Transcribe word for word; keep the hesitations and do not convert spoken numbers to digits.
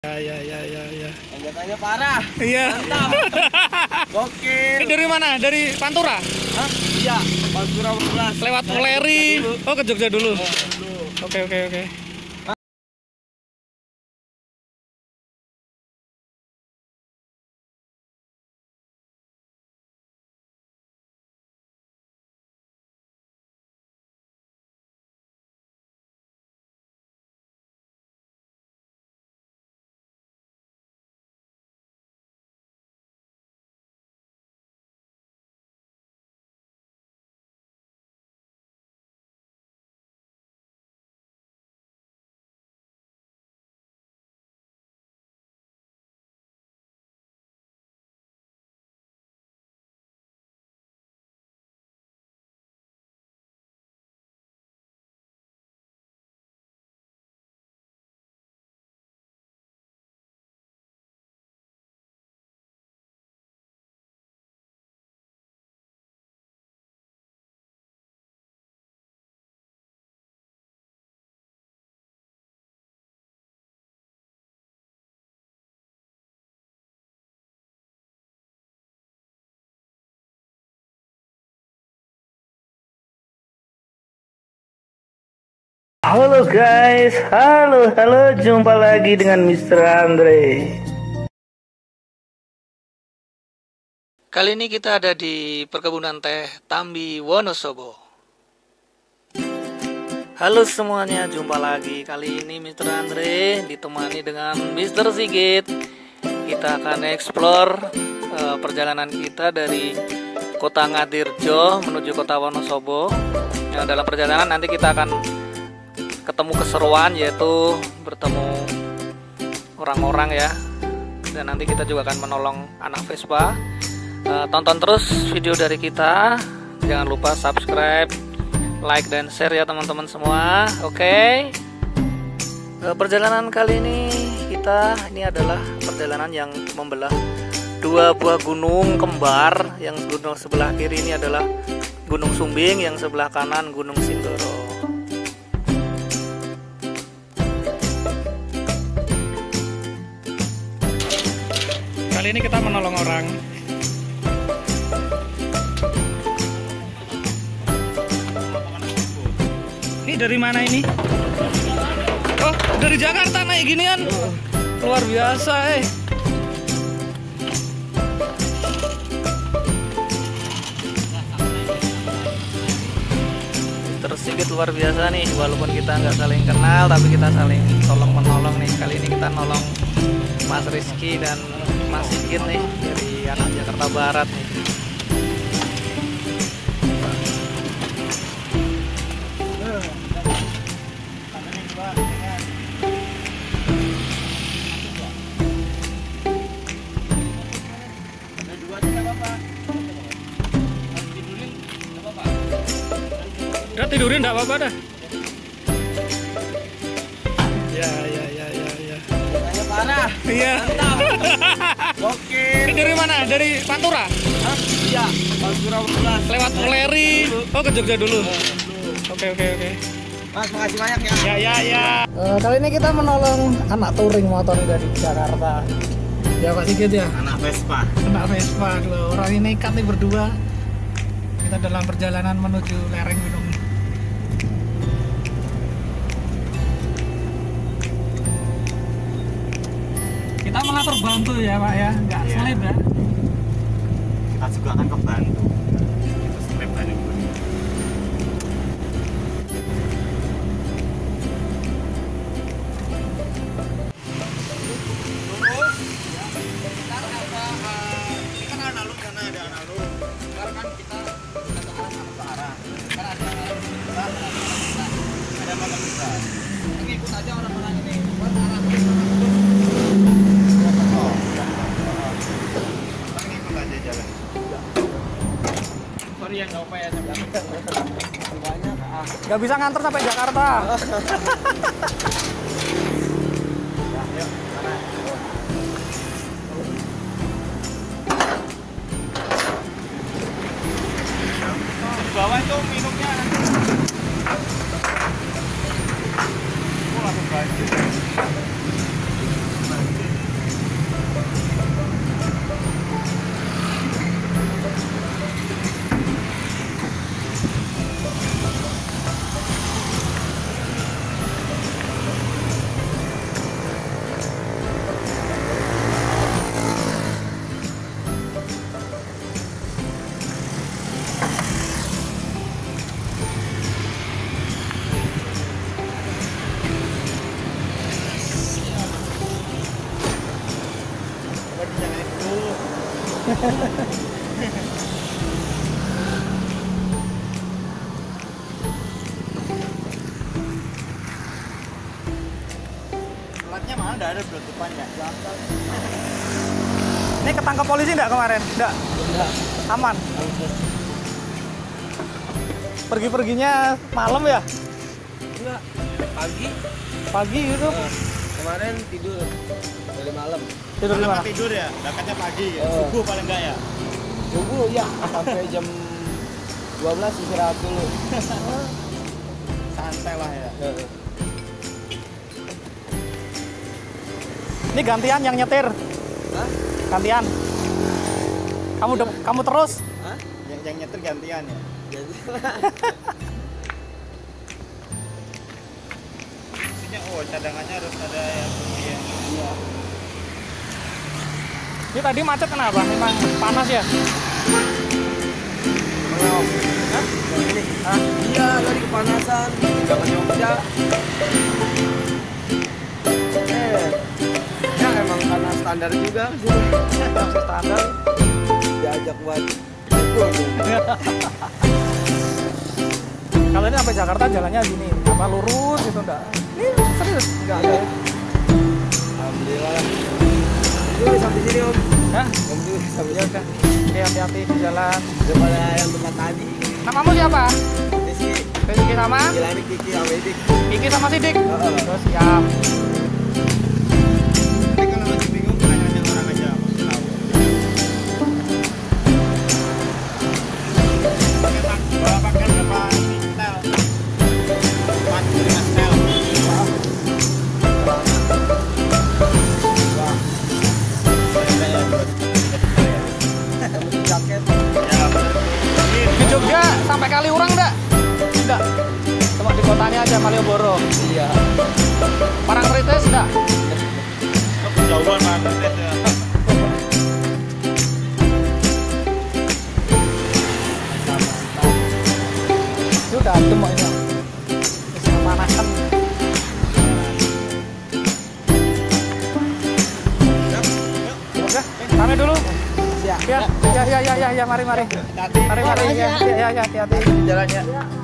Ya, ya, ya, ya, ya. Tanjakannya parah. Iya. Mantap. Gokil. Ini dari mana? Dari Pantura? Hah? Iya, Pantura sebelas. Lewat Poleri. Oh, ke Jogja dulu. Oh, dulu. Oke, oke, oke. Halo guys, halo halo, jumpa lagi dengan mister Andre. Kali ini kita ada di perkebunan teh Tambi Wonosobo. Halo semuanya, jumpa lagi. Kali ini mister Andre ditemani dengan mister Sigit. Kita akan explore uh, perjalanan kita dari Kota Ngadirjo menuju Kota Wonosobo. Yang dalam perjalanan nanti kita akan ketemu keseruan, yaitu bertemu orang-orang ya, dan nanti kita juga akan menolong anak Vespa. E, tonton terus video dari kita, jangan lupa subscribe, like dan share ya teman-teman semua. Oke, okay? E, perjalanan kali ini kita ini adalah perjalanan yang membelah dua buah gunung kembar. Yang gunung sebelah kiri ini adalah Gunung Sumbing, yang sebelah kanan Gunung Sindoro. Kali ini kita menolong orang. Ini dari mana ini? Oh, dari Jakarta naik ginian. Luar biasa, eh. Tersigit luar biasa nih, walaupun kita nggak saling kenal, tapi kita saling tolong menolong nih. Kali ini kita nolong Mas Rizky dan Mas Sigit nih, dari anak Jakarta Barat nih. Udah tidurin enggak apa-apa dah. Ya, ya, ya, ya, ya. Tanjakannya parah. Iya. Mantap. Gokil. Ini dari mana? Dari Pantura? Hah? Iya, Pantura sebelas. Lewat Poleri. Oh, ke Jogja dulu. Oh, dulu. Oke, oke, oke. Mas, makasih banyak ya. Ya, ya, ya. Uh, kali ini kita menolong anak touring motor dari Jakarta. Ya Pak Sigit ya. Anak Vespa. Anak Vespa, dua orang ini nekat nih berdua. Kita dalam perjalanan menuju lereng gunung. Kita malah terbantu ya Pak ya, nggak Iya. selip ya. Kita juga akan kebantu. Itu selip ini. Gak bisa nganter sampai Jakarta. Di bawah itu minumnya. Oh, langsung banjir. Platnya mana enggak ada penutupannya. Ini ketangkap polisi enggak kemarin? Enggak. Enggak. Aman. Pergi-perginya malam ya? Enggak. Pagi. Pagi gitu. Eh, kemarin tidur dari malam. Tidur di mana? Tidur ya, berangkatnya pagi. Ya. Oh. Subuh paling enggak ya? Subuh ya sampai jam dua belas istirahat dulu. Santai lah ya. Heeh. Ini gantian yang nyetir. Hah? Gantian. Kamu de- kamu terus. Hah? Yang yang nyetir gantian ya. Jadi Maksudnya oh cadangannya harus ada yang ya. iya. Ini tadi macet kenapa? Memang panas ya? Belum. Hah? Yang ini. Hah? Iya, tadi kepanasan. Jangan Jogja. Eh, ya emang karena standar juga sih. Masih standar. Diajak buat ikut. Kalau ini sampai Jakarta jalannya gini, apa lurus gitu enggak? Ini serius enggak ada. Alhamdulillah. Dulu sampai sini om. Hah? Om dulu sampai Ya udah. Oke, hati-hati di jalan. daripada yang tempat tadi. Namamu siapa? Ini sih Rizky sama? Gilani Kiki Awedik. Kiki sama Sidik. Heeh. Terus siap. Tapi kalau masih bingung tanya orang aja pasti tahu. Pakai pak, bawa pakai berapa stel? Empat lima stel. Jaket. Ya, Di Jogja sampai Kaliurang enggak? Enggak. Cuma di kotanya aja Malioboro. Iya. Parangtritis enggak? kejauhan banget ya. Itu udah adem kok ini. Bisa panasan. Udah, kami dulu. Siap. Ya, ya, ya, ya, ya, ya, mari, mari. Hati-hati. Mari, mari, ya, ya, ya, ya, hati-hati. Jalannya.